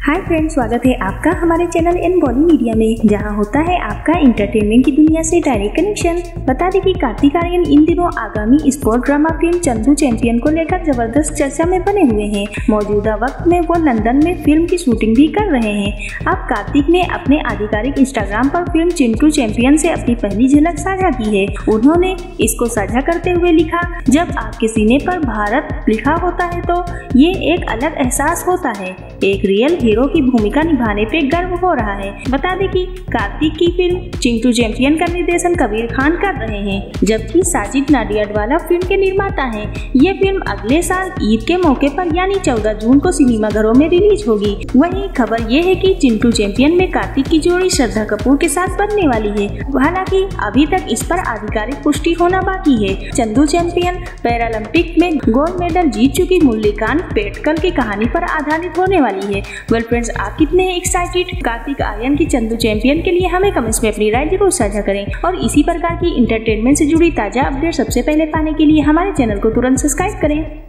Hi friends, स्वागत है आपका हमारे चैनल इन बॉली मीडिया में, जहां होता है आपका एंटरटेनमेंट की दुनिया से डायरेक्ट कनेक्शन। बता दें कि कार्तिक आर्यन इन दिनों आगामी sport drama film Chandu champion को लेकर जबरदस्त चर्चा में बने हुए हैं। मौजूदा वक्त में वो लंदन में फिल्म की शूटिंग भी कर रहे हैं। अब कार्तिक ने अपने आधिकारिक इंस्टाग्राम पर फिल्म चिंटू चैंपियन से अपनी पहली झलक साझा की है। उन्होंने इसको साझा करते हुए लिखा, जब आपके सीने पर भारत लिखा होता है तो ये एक अलग एहसास होता है। एक रियल हीरो की भूमिका निभाने पे गर्व हो रहा है। बता दें कि कार्तिक की फिल्म चिंटू चैंपियन का निर्देशन कबीर खान कर रहे हैं, जबकि साजिद नाडियाडवाला फिल्म के निर्माता हैं। ये फिल्म अगले साल ईद के मौके पर यानी 14 जून को सिनेमाघरों में रिलीज होगी। वहीं खबर ये है कि चिंटू चैंपियन में कार्तिक की जोड़ी श्रद्धा कपूर के साथ बनने वाली है। हालांकि अभी तक इस पर आधिकारिक पुष्टि होना बाकी है। चंदू चैंपियन पैरालंपिक में गोल्ड मेडल जीत चुकी मुरलीकांत पेटकल की कहानी पर आधारित होने वाली है। वेल फ्रेंड्स, आप कितने हैं एक्साइटेड कार्तिक आर्यन की चंदू चैंपियन के लिए? हमें कमेंट्स में अपनी राय जरूर साझा करें और इसी प्रकार की इंटरटेनमेंट से जुड़ी ताजा अपडेट सबसे पहले पाने के लिए हमारे चैनल को तुरंत सब्सक्राइब करें।